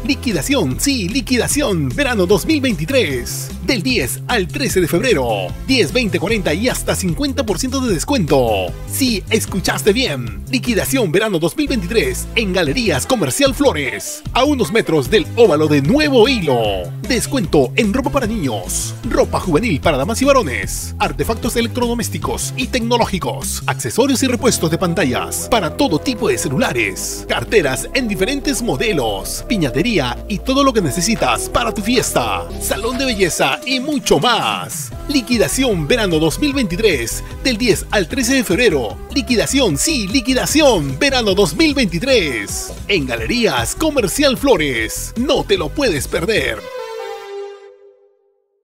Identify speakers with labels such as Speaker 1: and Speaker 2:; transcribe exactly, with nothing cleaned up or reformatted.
Speaker 1: Liquidación, sí, liquidación, verano dos mil veintitrés. Del diez al trece de febrero. diez, veinte, cuarenta y hasta cincuenta por ciento de descuento. Sí, escuchaste bien. Liquidación verano dos mil veintitrés en Galerías Comercial Flores. A unos metros del óvalo de Nuevo Hilo. Descuento en ropa para niños, ropa juvenil para damas y varones, artefactos electrodomésticos y tecnológicos, accesorios y repuestos de pantallas para todo tipo de celulares, carteras en diferentes modelos, piñatería y todo lo que necesitas para tu fiesta, salón de belleza y mucho más. Liquidación verano dos mil veintitrés del diez al trece de febrero. Liquidación, sí, liquidación verano dos mil veintitrés en Galerías Comercial Flores. No te lo puedes perder.